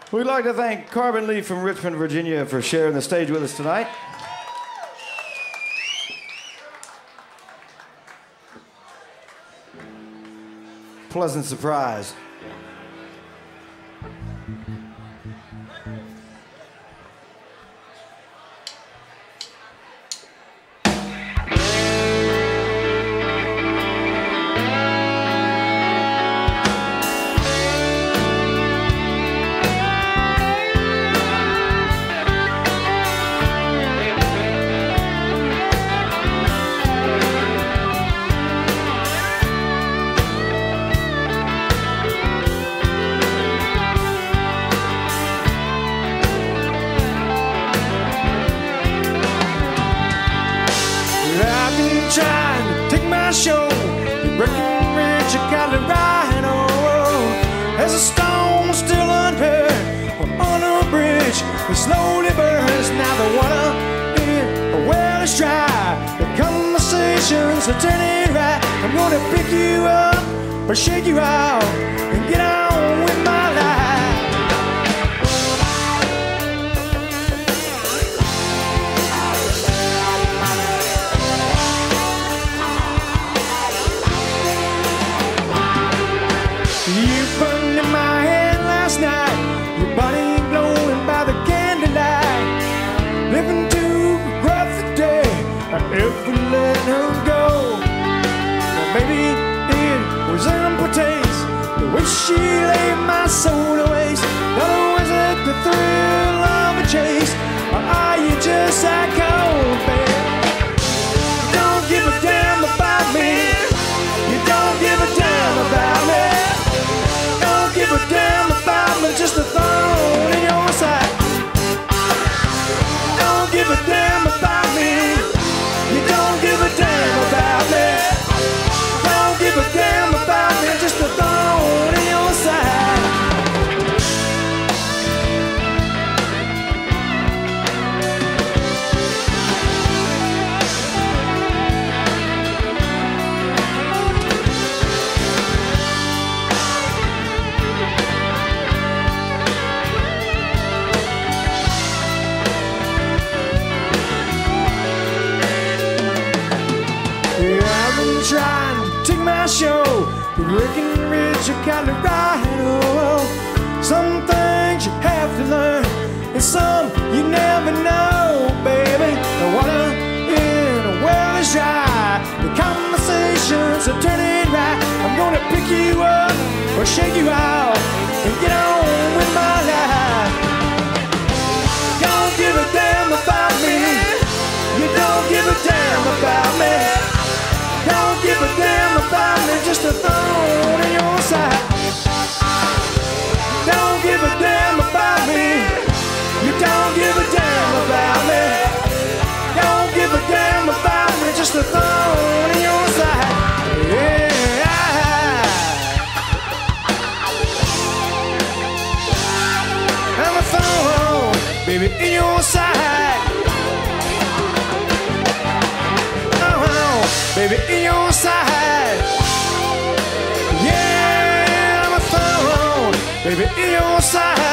We'd like to thank Carbon Lee from Richmond, Virginia for sharing the stage with us tonight. Pleasant surprise. Trying to take my show in Breckenridge, Colorado. As a stone still unheard on a bridge, it slowly burns. Now the water in the well is dry. The conversations are turning right. I'm gonna pick you up or shake you out and get on with my life. You burned in my hand last night, your body glowing by the candlelight. Living too rough a day, I ever let her go. But maybe it was ample taste, the way she laid my soul to waste. Or was it the thrill of a chase, or are you just that cold, babe? You don't give a damn about me, you don't give a damn about me. Give a damn about me, just a thorn in your side. Don't give a damn about me. You don't give a damn about me. Don't give a damn about me, just a thorn in your side. Trying to take my show to Breckenridge, Colorado. Some things you have to learn, and some you never know, baby. The water in a well is dry. The conversations are turning right. I'm gonna pick you up or shake you out and get on with my life. Don't give a damn about me. You don't give a damn about me. Don't give a damn about me, just a thorn in your side. Don't give a damn about me. You don't give a damn about me. Don't give a damn about me, just a thorn in your side. Yeah. I'm a thorn, baby, in your side. Baby, in your side. Yeah, I'm a thorn, baby, in your side.